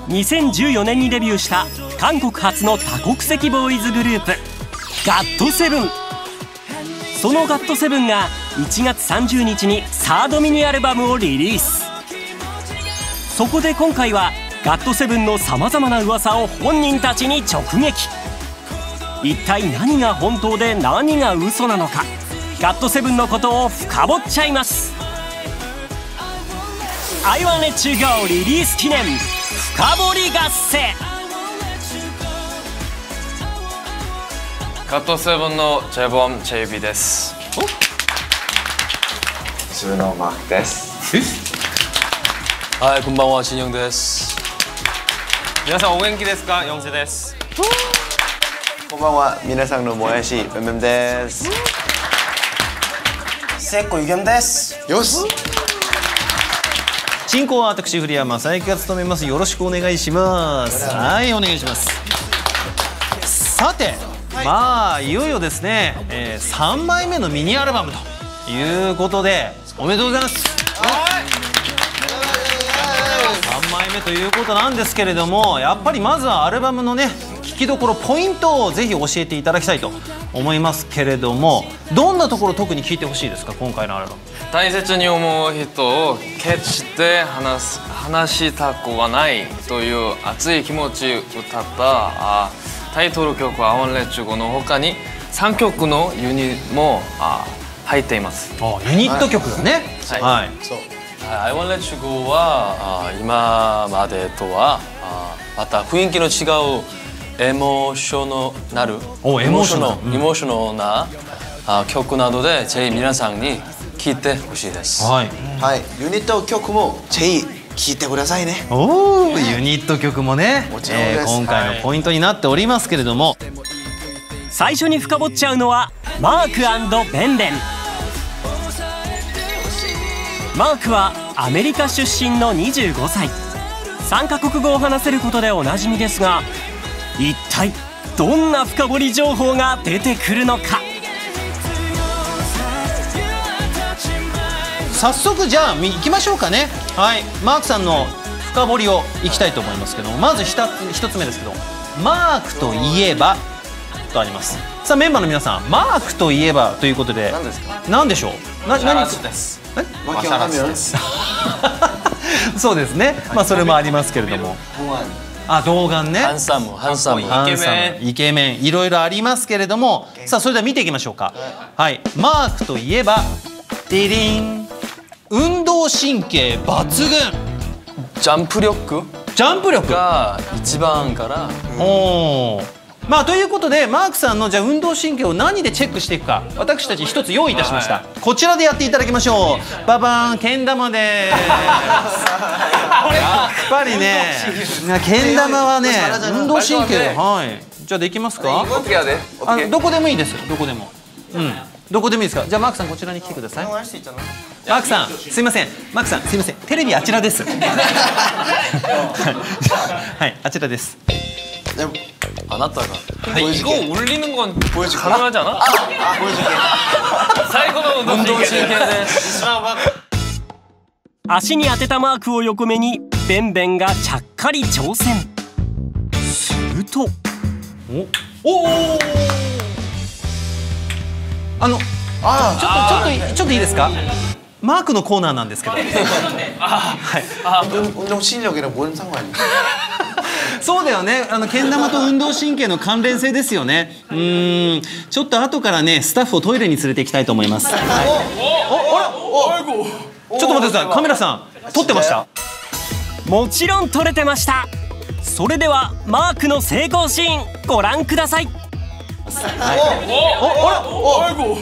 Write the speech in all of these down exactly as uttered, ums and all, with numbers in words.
にせんじゅうよねんにデビューした韓国初の多国籍ボーイズグループガットセブン。そのガットセブンがいちがつさんじゅうにちにサードミニアルバムをリリース。そこで今回はガットセブンのさまざまな噂を本人たちに直撃。一体何が本当で何が嘘なのか、ガットセブンのことを深掘っちゃいます。 I wanna let you go リリース記念深掘り合戦。 ガットセブンのジェボン・ジェイビーです。 普通のマークです。 はい、こんばんは、진영です。皆さんお元気ですか？ヨンセです。 こんばんは、皆さんのもやし、メメムです。 せっこゆげむです。 よし。 進行は私古山佐伯が務めます。よろしくお願いします。はい、お願いします。さて、まあいよいよですね、えー、さんまいめのミニアルバムということでおめでとうございます。さんまいめということなんですけれども、やっぱりまずはアルバムのね聴きどころポイントをぜひ教えていただきたいと思いますけれども、どんなところ特に聴いてほしいですか、今回のアルバム。 大切に思う人を決して話す話したくはないという熱い気持ちを歌ったあタイトル曲「I wanna let you go」の他にさんきょくのユニットもあ入っています。 あ、ユニット曲だね。 はい、 はい、 そう。I wanna let you go はあ今までとはあまた雰囲気の違うエモーショナル、 お、エモーショナル、 エモーショナルな曲などでぜひ皆さんに聴いてほしいです。 はい、 はい、ユニット曲もぜひ聴いてくださいね。 おお、ユニット曲もね、 もちろんです。 えー、今回のポイントになっておりますけれども、 最初に深掘っちゃうのはマーク&ベンベン。マークはアメリカ出身のにじゅうごさい、さんカ国語を話せることでおなじみですが、一体どんな深掘り情報が出てくるのか。 早速じゃあ行きましょうかね。はい、マークさんの深掘りをいきたいと思いますけども、まずひとつ一つ目ですけど、マークといえばとあります。さあメンバーの皆さん、マークといえばということで何ですか？ 何でしょう？な何です。 マシャラスです。 そうですね。まあそれもありますけれども。あ、童顔ね。 ハンサム、ハンサム、イケメン、 イケメン、いろいろありますけれども、さあそれでは見ていきましょうか。はい、マークといえば、ディリン、運動神経抜群。 ジャンプ力ジャンプ力が一番から。 おお。まあということでマークさんのじゃあ運動神経を何でチェックしていくか、私たち一つ用意いたしました。こちらでやっていただきましょう。ババーン、けん玉です。やっぱりね、けん玉はね、運動神経、はい。じゃあできますか？あのどこでもいいですよ。どこでも。うん。どこでもいいですか？じゃあマークさんこちらに来てください。マークさん、すいません。マークさん、すいません。テレビあちらです。はい、あちらです。 あなたが이거 올리는 건 가능하지 않아?最後の運動神経で足に当てたマークを横目にベンベンがちゃっかり挑戦。するとおお、あのあちょっとちょっとちょっといいですか？マークのコーナーなんですけど。はい。 運動神力の뭔 상관이？ そうだよね。あのけん玉と運動神経の関連性ですよね。うーん、ちょっと後からねスタッフをトイレに連れて行きたいと思います。はい、お、あら、ちょっと待ってください。カメラさん撮ってました？ もちろん撮れてました。それではマークの成功シーンご覧ください。はい、 お、お、あら、お、あいこ。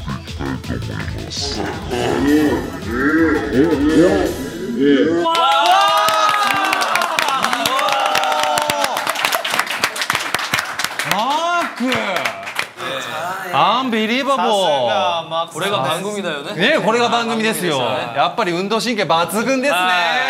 アンビリバボー。 これが番組だよね。 ね、これが番組ですよ。やっぱり運動神経抜群ですね。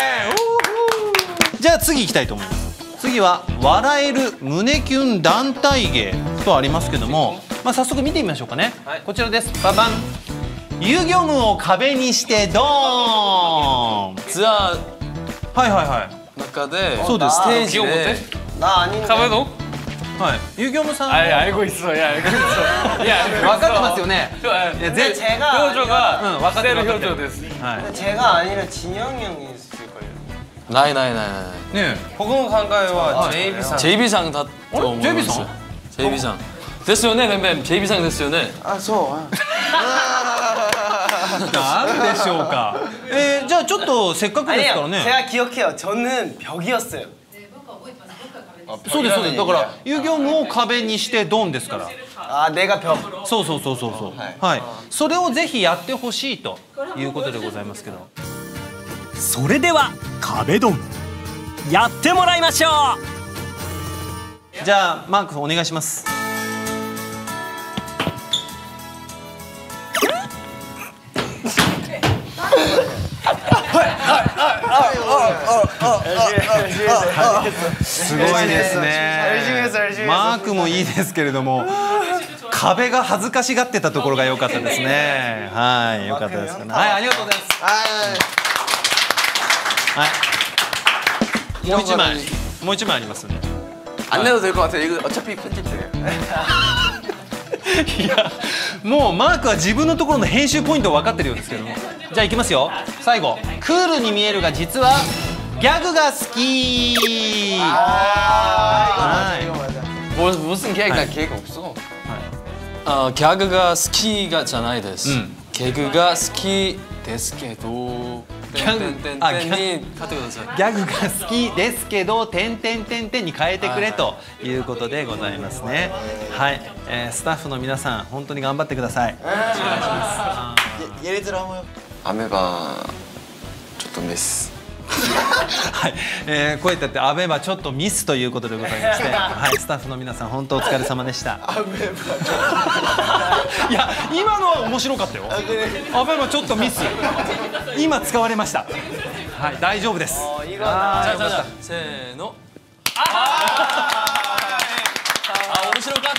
じゃあ次行きたいと思います。次は笑える胸キュン団体芸とありますけども、まあ早速見てみましょうかね。こちらです。ババン。遊戯務を壁にしてドーン。 ツアーはいはいはい。 中でそうです。 ステージ 기억 で 못해? 나 아닌데. 카베도? はい。ユギョムさん。 아, 알고 있어. 야, 알고 있어. 야, 分かってますよね。 근데 제가 표조가 응, 와카테, 스테르 와카테. 표조 됐어. 근데 제가 아니라 진영이 형이 있을걸요. 나이 나이 나이 나이. ね 고금 한가요와 제이비상. 제이비상 다. 어? 제이비상? 제이비상. 됐어요, 네, 뱀뱀. 제이비상 됐어요, 네. 아, 소. なんでしょうか。えー、じゃあちょっとせっかくですから 아니요, ね。 제가 기억해요. 저는 벽이었어요. そうですそうです。だからユギョムを壁にしてドンですから。 아, 내가 벽. そうそうそうそうそう。はい。それをぜひやってほしいということでございますけど。 それでは壁ドンやってもらいましょじゃあマークお願いします。すごいですね。マークもいいですけれども、壁が恥ずかしがってたところが良かったですね。はい、良かったですね。はい、ありがとうございます。はい。もう一枚、もう一枚ありますね。 안 내도 될 것 같아요. 이거 어차피 편집돼요. いや、もうマークは自分のところの編集ポイント分かってるようですけども。じゃあいきますよ。最後、クールに見えるが実はギャグが好き。はい。 뭐 무슨 개그가 개그 없어. 어, 개그가 스키가 じゃないです. 음. 개그가 스키 ですけど. ギャグ、あ、ギャグ、 땡땡땡땡 ギャグが好きですけど、点点点点に変えてくれということでございますね。はい、えー、スタッフの皆さん、本当に頑張ってください。お願いします。 예를 들어 한번 아메바ちょっとミス。 はい、えー、こうやってアベマちょっとミスということでございまして、はい、スタッフの皆さん本当お疲れ様でした。アベマいや、今のは面白かったよ。アベマちょっとミス。今使われました。はい、大丈夫です。あー、よかった。 せーの。あー、面白かった。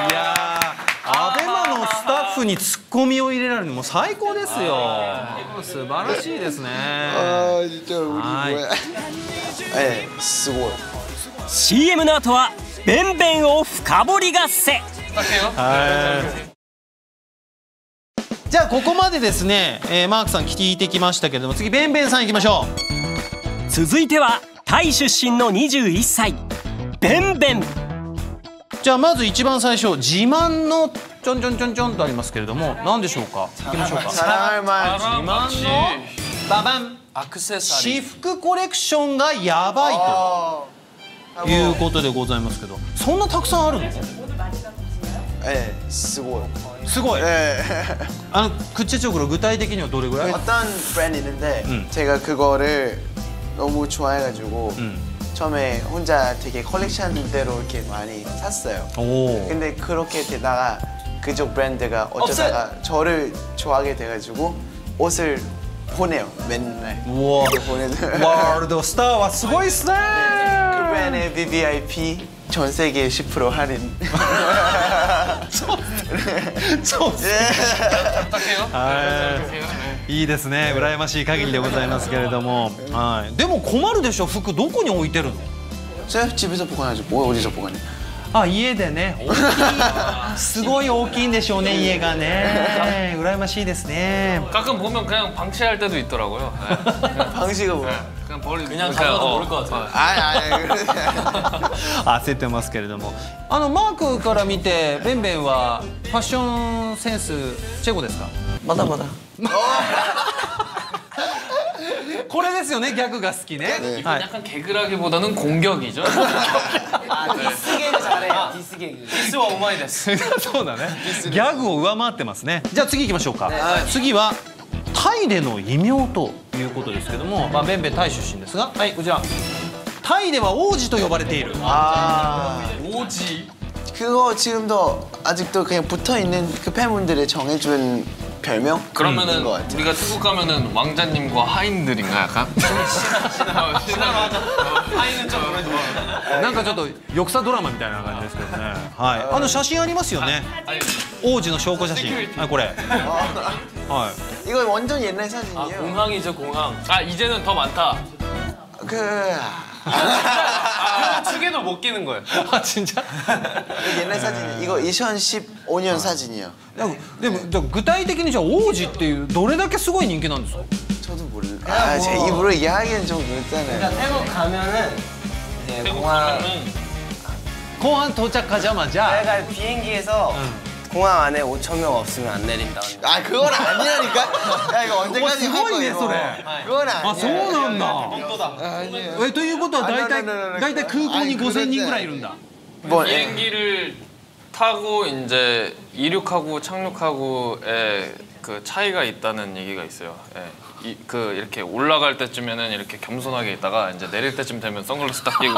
いやー、アベマのスタッフにツッコミを入れられるのも最高ですよ。素晴らしいですね。 ああ、진짜 우리 뭐야. 네, 수고. う シーエム の後はベンベンを深掘り合戦。 じゃあここまでですね、えー、マークさん聞いてきましたけれども、次ベンベンさんいきましょう。続いてはタイ出身のにじゅういっさいベンベン。 じゃあまず一番最初、自慢のちょんちょんちょんちょんとありますけれども、何でしょうか。いきましょうか。自慢のババンアクセサリー、 私服コレクションがやばいということでございますけど、そんなたくさんあるの？ 네, 수고. 수고. 네. 아, 구체적으로 구체적으로どれぐらい? 어떤 브랜드 있는데 음. 제가 그거를 너무 좋아해가지고 음. 처음에 혼자 되게 컬렉션대로 이렇게 많이 샀어요. 오. 근데 그렇게 되다가 그쪽 브랜드가 어쩌다가 없애. 저를 좋아하게 돼가지고 옷을 보내요, 맨날. 우와. 월드 스타와 수고했어. 그 브랜드의 브이브이아이피 전 세계 십 퍼센트 할인. 아, いいですね。羨ましい限りでございますけれども、はい。でも困るでしょ。服どこに置いてるの？ 제가 집에서 보관하죠. 뭐 어디서 보관해? あ、家でね。大きい。すごい大きいんでしょうね、家がね。羨ましいですね。 가끔 보면 그냥 방치할 때도 있더라고요. 방치가 뭐야? 그냥 버리 그냥 가져도 모를 것 같아요. 아, 焦ってますけれども、あのマークから見てベンベンはファッションセンスチェコですか？ まだまだ。 これですよね、ギャグが好きね。 이건 약간 개그라기보다는 공격이죠. 아, 디스 개그 잘해요. 디스 개그. 디스와 오마이 데스. そうだね。ギャグを上回ってますね。じゃあ次行きましょうか。次はタイでの異名ということですけども、まあベンベンタイ出身ですが、はい、こちら。タイでは王子と呼ばれている。 아, 오지. 그거 지금도 아직도 그냥 붙어 있는 그 팬분들이 정해준 별명? 그러면은 우리가 태국 가면은 왕자님과 하인들인가 약간? 하인은 좀 그러지 마. なんかちょっと翼佐ドラマみたいな感じですけどね。はい。あの写真ありますよね。王子の証拠写真。はい、これ。はい。 이거 완전 옛날 아, 사진이에요. 공항이죠, 공항. 아, 이제는 더 많다. 그 그럼 두 개도 못 끼는 거예요. 아 진짜? 옛날 사진 이거 이천십오 년 사진이요. でもでも具体的にじゃあ王子っていうどれだけすごい人気なんですか? 저도 몰라. 아, 제 입으로 얘기하기엔 좀 그렇잖아요. 그러니까 태국 가면은 이제 공항 공항 도착하자마자 내가 비행기에서 공항 안에 오천 명 없으면 안 내린다는 거. 아, 그건 아니라니까. 야, 이거 언제까지 할 거야, 이거. 그건 아니야. あ、そうなんだ。 아니에요. えということは大体大体空港にごせんにんぐらいいるんだ。 뭐 비행기를 타고 이제 이륙하고 착륙하고의 그 차이가 있다는 얘기가 있어요. 예. 이, 그 이렇게 올라갈 때쯤에는 이렇게 겸손하게 있다가 이제 내릴 때쯤 되면 선글라스 딱 끼고.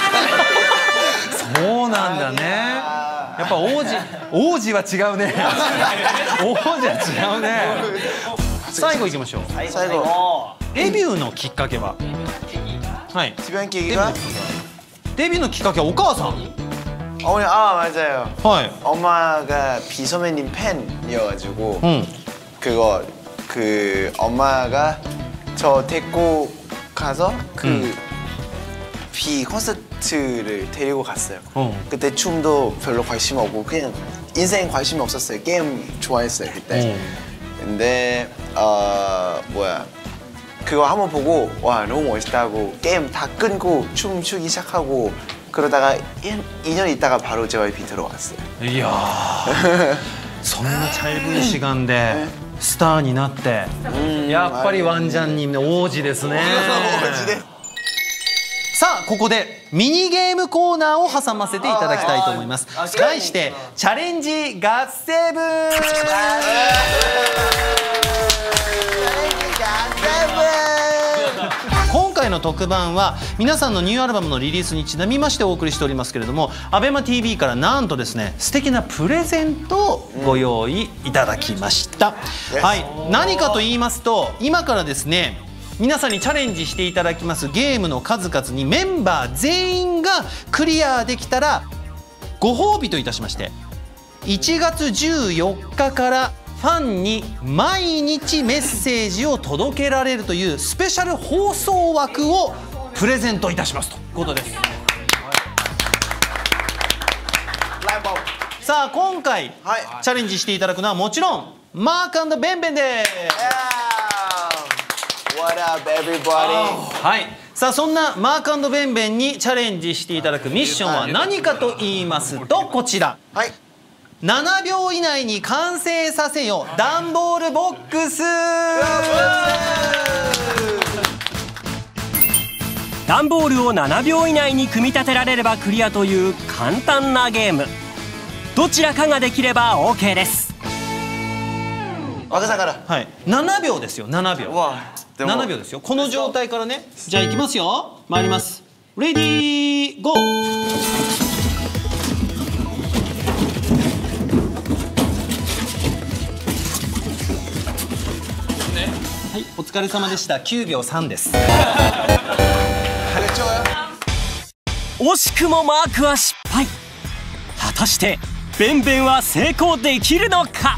そうなんだね。やっぱ王子王子は違うね。王子は違うね。最後いきましょう。 最後デビューのきっかけは。はい。 주변 계기가 デビューのきっかけはお母さん。 어머니 아 맞아요. はい。 엄마가 비선배님 팬이어가지고 응. 그거 그 엄마가 저 데리고 가서 그 응. 비 콘서트를 데리고 갔어요. 어. 그때 춤도 별로 관심 없고 그냥 인생 관심이 없었어요. 게임 좋아했어요 그때. 근데 어 뭐야 그거 한번 보고 와 너무 멋있다고 게임 다 끊고 춤 추기 시작하고 그러다가 이 년 있다가 바로 제이와이피 들어왔어요. 이야. そんな짧은 시간でスターになってやっぱりワンジャンに王子ですね。さあここでミニゲームコーナーを挟ませていただきたいと思います。題してチャレンジガッセブン。今回の特番は皆さんのニューアルバムのリリースにちなみましてお送りしておりますけれども、 アベマティーブイ からなんとですね素敵なプレゼントをご用意いただきました、はい、何かと言いますと今からですね皆さんにチャレンジしていただきますゲームの数々にメンバー全員がクリアできたらご褒美といたしましていちがつじゅうよっかからファンに毎日メッセージを届けられるというスペシャル放送枠をプレゼントいたしますということです。さあ今回、はい、チャレンジしていただくのはもちろんマーク&ベンベンです。 What up, everybody? はい。さあそんなマーク&ベンベンにチャレンジしていただくミッションは何かと言いますとこちら。はい。ななびょう以内に完成させよ段ボールボックス。 段ボールをななびょう以内に組み立てられればクリアという簡単なゲーム。どちらかができれば オーケー です。 若さから。 はい。ななびょうですよ。ななびょう。ななびょうですよ。この状態からね。じゃあいきますよ。参ります。レディーゴー。はい、お疲れ様でした。きゅうびょうさんです。 惜しくもマークは失敗。果たしてベンベンは成功できるのか。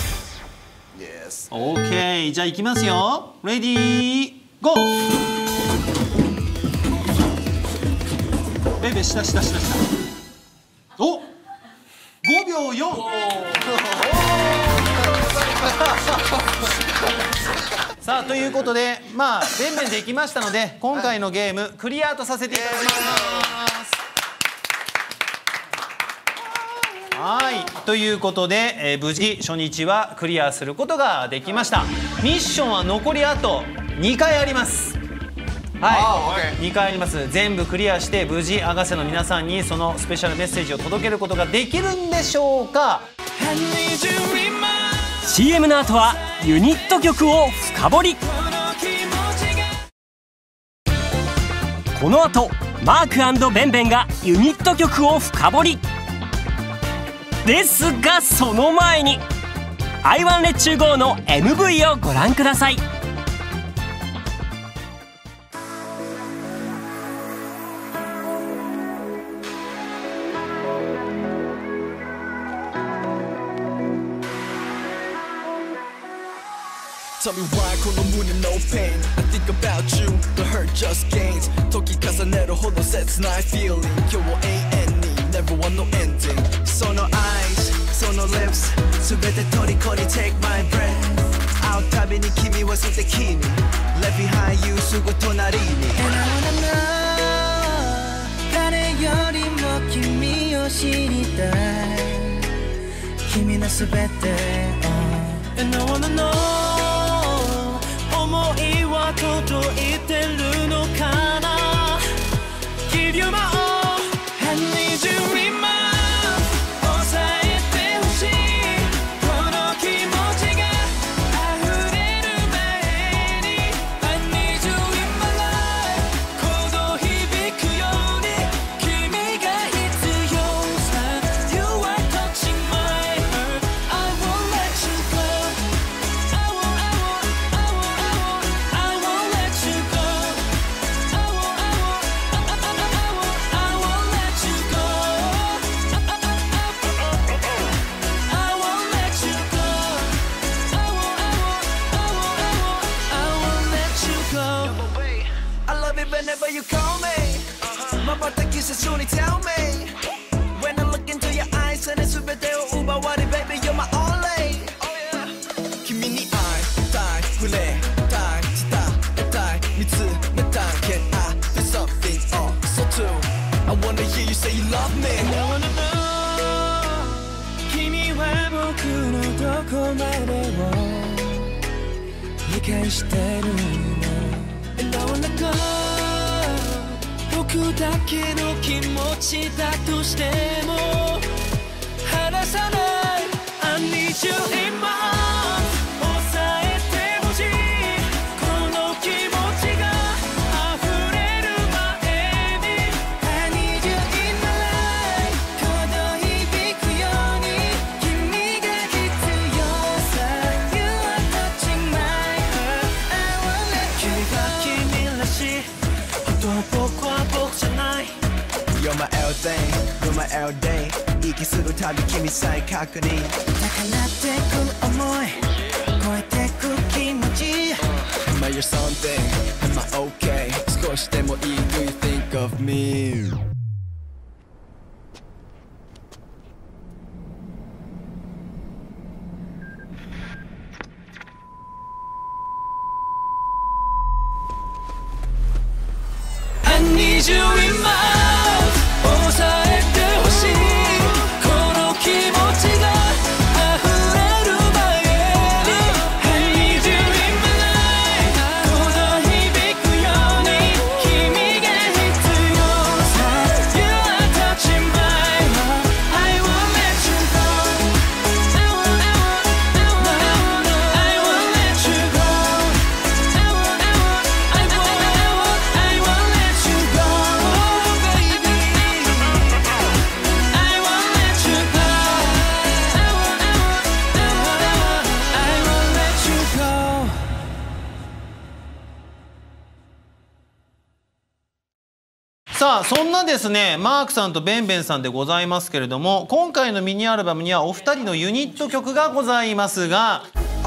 オーケー、じゃあいきますよ。レディーゴー。ベンベン下下下下。お、ごびょうよん。さあということでまあベンベンできましたので今回のゲームクリアとさせていただきます。はいということで、えー、無事初日はクリアすることができました。ミッションは残りあとにかいあります。はい、にかいあります。全部クリアして無事アガセの皆さんにそのスペシャルメッセージを届けることができるんでしょうか。 シーエム の後はユニット曲を深掘り。この後マーク&ベンベンがユニット曲を深掘りですが、その前に「アイワンレッチューゴー」の エムブイ をご覧ください。 Tell me why この胸 no pain I think about you the hurt just gains 時重ねるほど切ない feeling 今日を永遠に never want no ending その eyes その lips 全て虜に take my breath 会うたびに君は素敵に Left behind you すぐ隣に And I wanna know 誰よりも君を知りたい君の全てを And I wanna know 思いは届いてるのかな Give you my all I need you in my抑えてほしいこの気持ちが溢れる前に I need you in my life この響くように君が必要さ You are touching my heart I won't let you go I won't, I won't, I won't, I won't, I won't let you go I won't, I won't, I, I, I, I won't, I won't let you go I, I, I, I won't let you go I won't, I won't, I won't, I won't, I won't let you go I love it whenever you call me My birthday kisses only tell me When I look into your eyes and it's全てを奪われ Baby you're my only 君に会いたい触れたい伝えたい見つめたい Can I do something oh so true I wanna hear you say you love me And I wanna know 君は僕のどこまでを理解してるの And I wanna go 僕だけの気持ちだとしても離さない I need you in my arms 抑えてほしいこの気持ちが溢れる前に I need you in my life この響くように君が必要さ You are touching my heart I won't let you go 君が君らしい本当僕は僕じゃない You're my everything, you're my everyday 息するたび君再確認高鳴ってく思い超えてく気持ち Am I your something? Am I okay? 少しでもいい Do you think of me? さあそんなですねマークさんとベンベンさんでございますけれども、今回のミニアルバムにはお二人のユニット曲がございますが、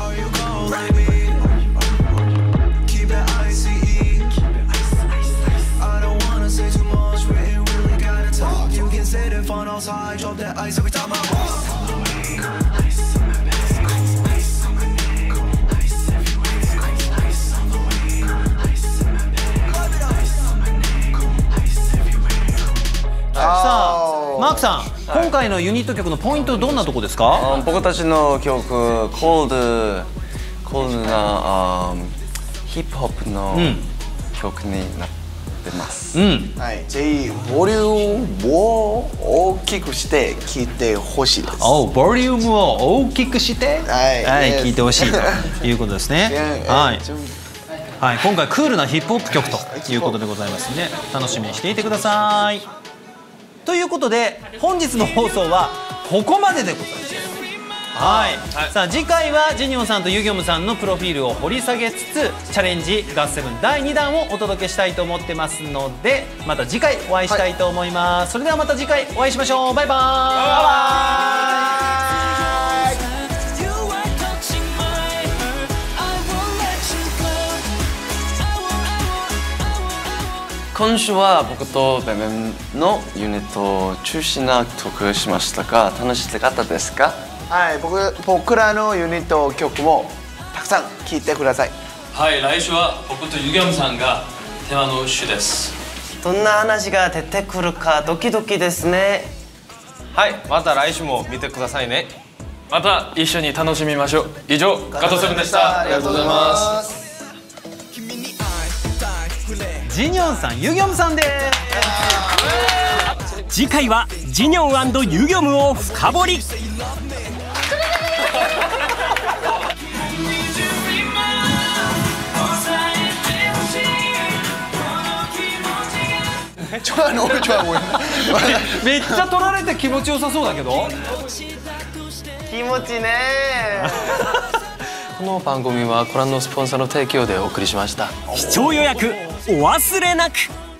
さあマークさん、はい、今回のユニット曲のポイントどんなとこですか？ 僕たちの曲コールドコールドなヒップホップの曲になってます、うんはい、ぜひボリュームを大きくして聴いてほしいです。 おボリュームを大きくしてはい聴、はい、いてほしいということですねはいはい、今回クールなヒップホップ曲ということでございますね。楽しみにしていてください。ということで本日の放送はここまででございます。はい、はい、さあ次回はジェニオンさんとユギョムさんのプロフィールを掘り下げつつチャレンジガッセブンだいにだんをお届けしたいと思ってますので、また次回お会いしたいと思います、はい、それではまた次回お会いしましょう。バイバーイ。 今週は僕とベベンのユニット中心な曲しましたが楽しかったですか？ はい、僕僕らのユニット曲もたくさん聴いてください。 はい、来週は僕とユギョムさんがテーマの主です。 どんな話が出てくるかドキドキですね。 はい、また来週も見てくださいね。 また一緒に楽しみましょう。以上ガットセブンでした。 ありがとうございます。 ジニョンさん、ユギョムさんです。 次回はジニョン&ユギョムを深掘り。 좋아 너무 좋아 보여. めっちゃ撮られて気持ちよさそうだけど。 気持ちね。 この番組はご覧のスポンサーの提供でお送りしました。 視聴予約お忘れなく。